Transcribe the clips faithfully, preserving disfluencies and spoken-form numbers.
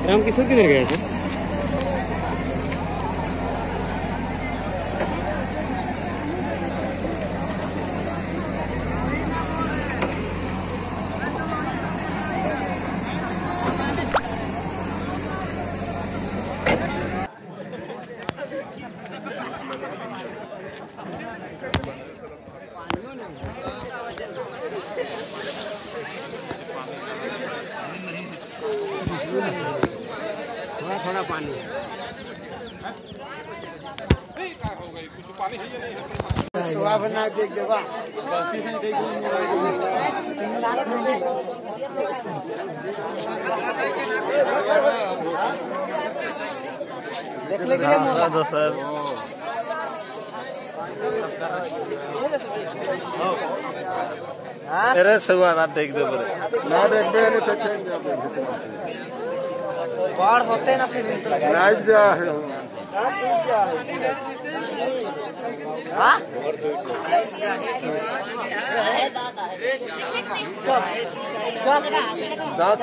राम किशोर किधर गए सर? थोड़ा थोड़ा पानी कुछ पानी है या नहीं है? बना देख देवा देख ले गए मोरा दो सर अरे सगवा ना देख दे बरे ना देख दे नहीं तो चेंज बाढ़ होते ना फिर नाच जा हां दांत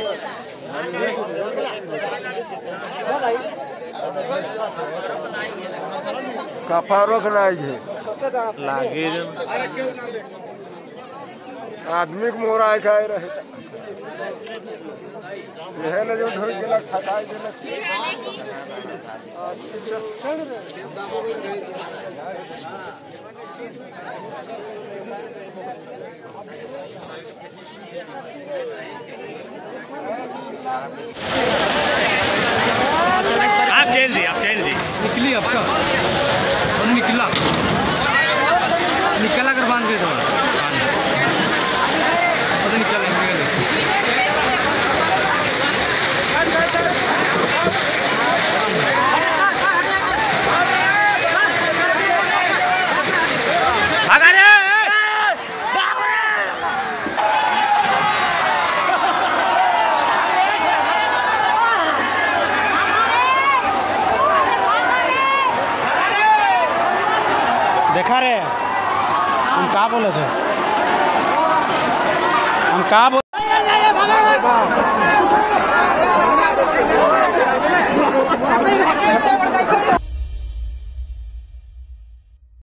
कफारो खनाई है लागे आदमी को मोरा खाए रहे यह ना जो ढोल के लग ठकाई दे आप चल दी आप चल दी निकली आपका और निकला निकला कर बांध के दो निकल देखा रे हम क्या बोले थे हम क्या बोले